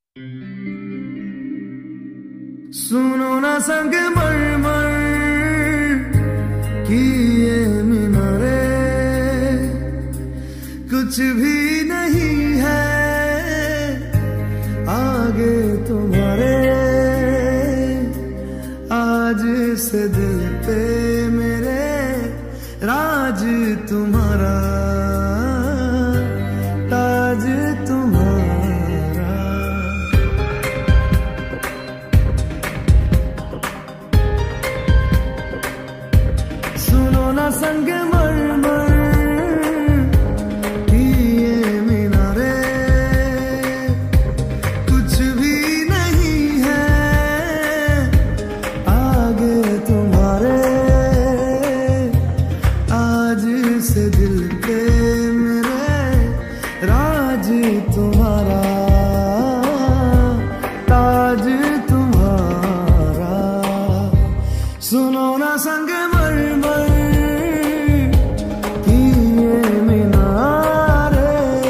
सुनो ना संगमरमर की ये मीनारे, कुछ भी नहीं है आगे तुम्हारे। आज से दिल पे मेरे राज तुम्हारा, ताज तुम्हारा। सुनो ना संगमरमर की ये मीनारे, कुछ भी नहीं है आगे तुम्हारे। आज से दिल पे मेरे राज तुम्हारा, ताज तुम्हारा। सुनो ना संगमरमर की ये मीनारे।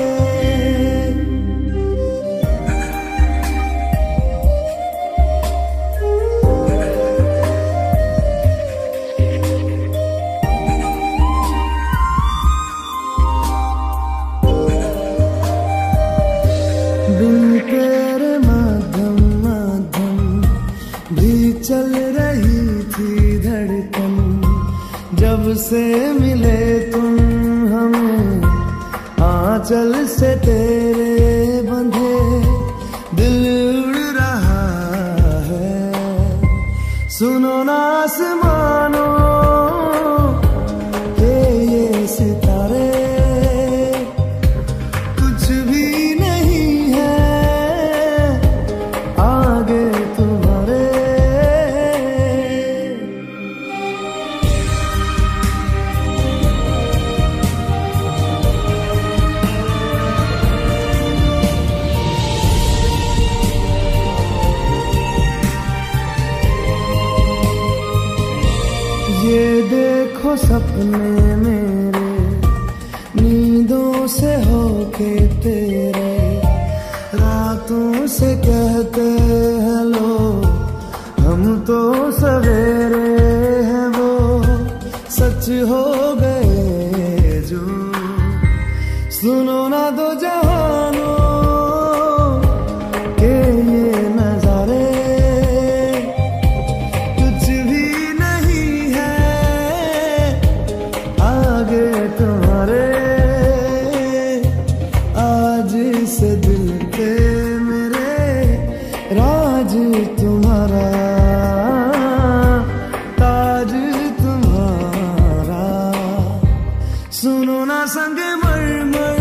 बिन तेरे माध्यम माध्यम भी चल रही थी धड़कन। जब से मिले तुम हमें आंचल से तेरे बंधे, दिल उड़ रहा है। सुनो ना आसमानों के ये सितारे, कुछ भी नहीं है आगे तुम्हारे। ये देखो सपने मेरे नींदों से होके तेरे, रातों से कहते हैं लोग हम तो सवेरे हैं, वो सच हो गए जो। सुनो ना दो जहानों के ये नजारे, कुछ भी नहीं है आगे तुम्हारे। आज से दिल पे मेरे राज तुम्हारा, ताज तुम्हारा। सुनो ना संगमरमर